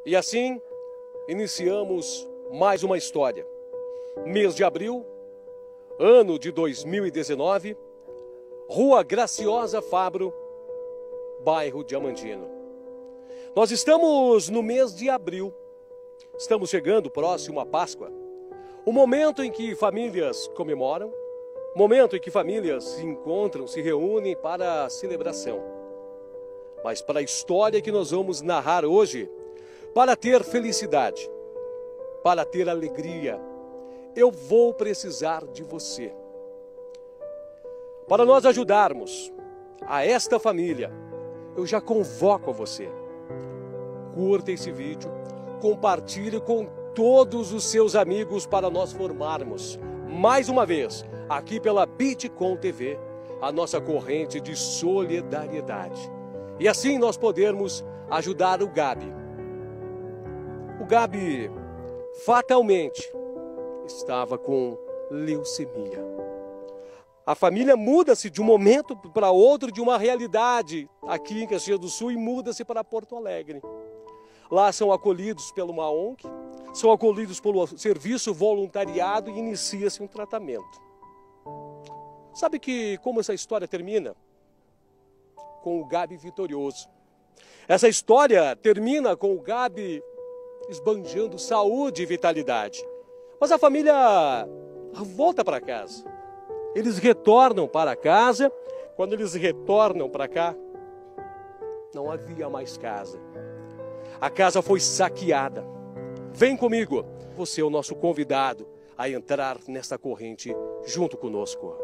E assim, iniciamos mais uma história. Mês de abril, ano de 2019, Rua Graciosa Fabro, bairro Diamantino. Nós estamos no mês de abril, estamos chegando próximo à Páscoa, o momento em que famílias comemoram, momento em que famílias se encontram, se reúnem para a celebração. Mas para a história que nós vamos narrar hoje, para ter felicidade, para ter alegria, eu vou precisar de você. Para nós ajudarmos a esta família, eu já convoco a você. Curta esse vídeo, compartilhe com todos os seus amigos para nós formarmos, mais uma vez, aqui pela Bitcom TV, a nossa corrente de solidariedade. E assim nós podermos ajudar o Gabi. O Gabi, fatalmente, estava com leucemia. A família muda-se de um momento para outro, de uma realidade aqui em Caxias do Sul, e muda-se para Porto Alegre. Lá são acolhidos por uma ONG, são acolhidos pelo serviço voluntariado e inicia-se um tratamento. Sabe como essa história termina? Com o Gabi vitorioso. Essa história termina com o Gabi esbanjando saúde e vitalidade. Mas a família volta para casa. Eles retornam para casa. Quando eles retornam para cá, não havia mais casa. A casa foi saqueada. Vem comigo. Você é o nosso convidado a entrar nessa corrente junto conosco.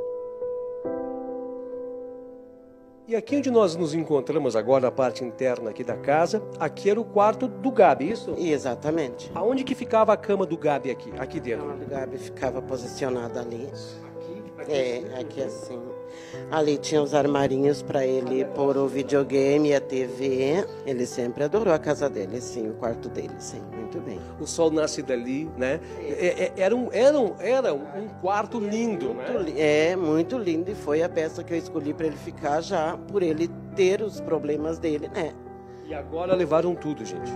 E aqui onde nós nos encontramos agora, na parte interna aqui da casa, aqui era o quarto do Gabi, isso? Exatamente. Aonde que ficava a cama do Gabi aqui dentro? A cama do Gabi ficava posicionada ali. Aqui? Aqui assim. Ali tinha os armarinhos para ele pôr o videogame e a TV. Ele sempre adorou a casa dele, sim, o quarto dele, sim, muito bem. O sol nasce dali, né? Era um quarto lindo, né? Muito lindo, e foi a peça que eu escolhi para ele ficar já, por ele ter os problemas dele, né? E agora levaram tudo, gente.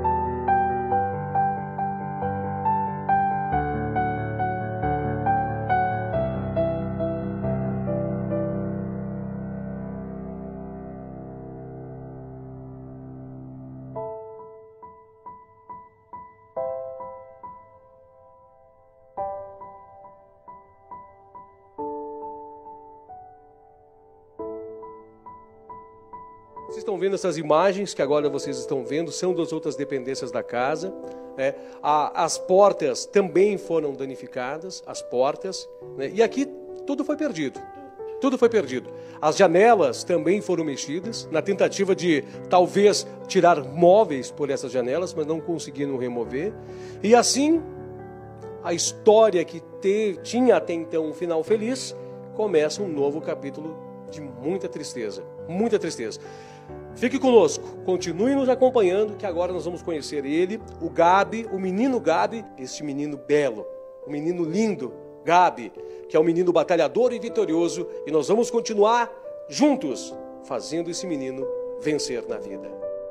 Vocês estão vendo essas imagens que agora vocês estão vendo, são das outras dependências da casa. Né? As portas também foram danificadas, as portas. Né? E aqui tudo foi perdido. Tudo foi perdido. As janelas também foram mexidas, na tentativa de talvez tirar móveis por essas janelas, mas não conseguiram remover. E assim, a história que tinha até então um final feliz, começa um novo capítulo de muita tristeza. Muita tristeza. Fique conosco, continue nos acompanhando, que agora nós vamos conhecer ele, o Gabi, o menino Gabi, este menino belo, o menino lindo, Gabi, que é um menino batalhador e vitorioso, e nós vamos continuar juntos, fazendo esse menino vencer na vida.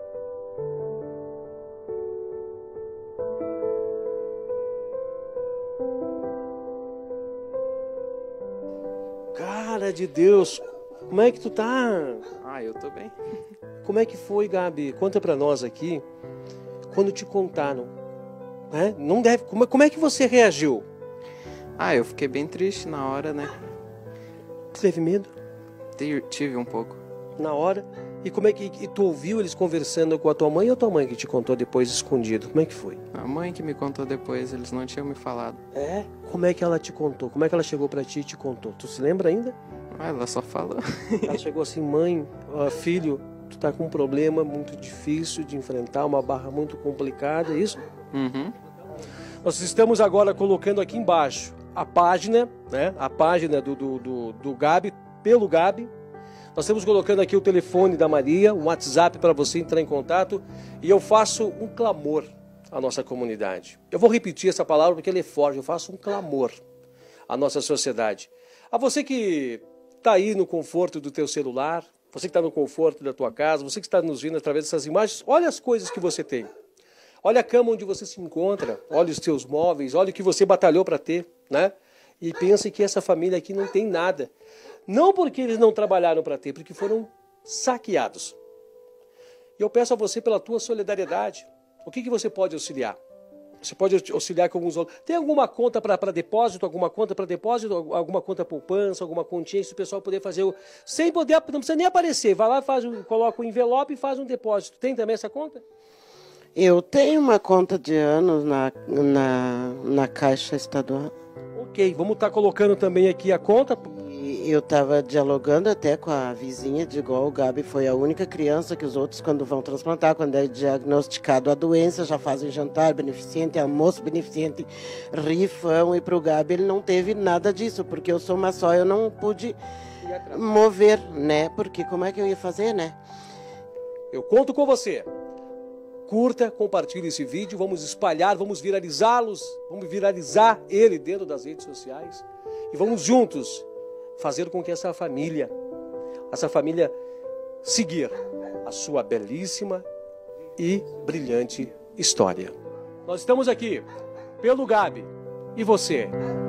Cara de Deus, como é que tu tá? Eu tô bem. Como é que foi, Gabi? Conta pra nós aqui, quando te contaram. Né? Não deve. Como é que você reagiu? Eu fiquei bem triste na hora, né? Teve medo? Tive um pouco. Na hora? E como é que tu ouviu eles conversando com a tua mãe, ou a tua mãe que te contou depois escondido? Como é que foi? A mãe que me contou depois, eles não tinham me falado. É? Como é que ela te contou? Como é que ela chegou pra ti e te contou? Tu se lembra ainda? Ela só falou. Ela chegou assim: mãe, filho, tu tá com um problema muito difícil de enfrentar, uma barra muito complicada, é isso? Uhum. Nós estamos agora colocando aqui embaixo a página, né? A página do Gabi, pelo Gabi. Nós estamos colocando aqui o telefone da Maria, um WhatsApp para você entrar em contato, e eu faço um clamor à nossa comunidade. Eu vou repetir essa palavra porque ela é forte. Eu faço um clamor à nossa sociedade. A você que está aí no conforto do teu celular, você que está no conforto da tua casa, você que está nos vendo através dessas imagens, olha as coisas que você tem. Olha a cama onde você se encontra, olha os teus móveis, olha o que você batalhou para ter, né? E pense que essa família aqui não tem nada. Não porque eles não trabalharam para ter, porque foram saqueados. E eu peço a você pela tua solidariedade. O que você pode auxiliar? Você pode auxiliar com alguns outros. Tem alguma conta para depósito, alguma conta poupança, alguma continha que o pessoal poder fazer, sem poder, não precisa nem aparecer. Vai lá, coloca o envelope e faz um depósito. Tem também essa conta? Eu tenho uma conta de anos na Caixa Estadual. Ok, vamos estar colocando também aqui a conta. E eu estava dialogando até com a vizinha, de igual o Gabi foi a única criança que os outros, quando vão transplantar, quando é diagnosticado a doença, já fazem jantar beneficente, almoço beneficente, rifão, e para o Gabi ele não teve nada disso, porque eu sou uma só, eu não pude mover, né? Porque como é que eu ia fazer, né? Eu conto com você. Curta, compartilhe esse vídeo, vamos espalhar, vamos viralizá-los, vamos viralizar ele dentro das redes sociais e vamos juntos fazer com que essa família seguir a sua belíssima e brilhante história. Nós estamos aqui pelo Gabi. E você?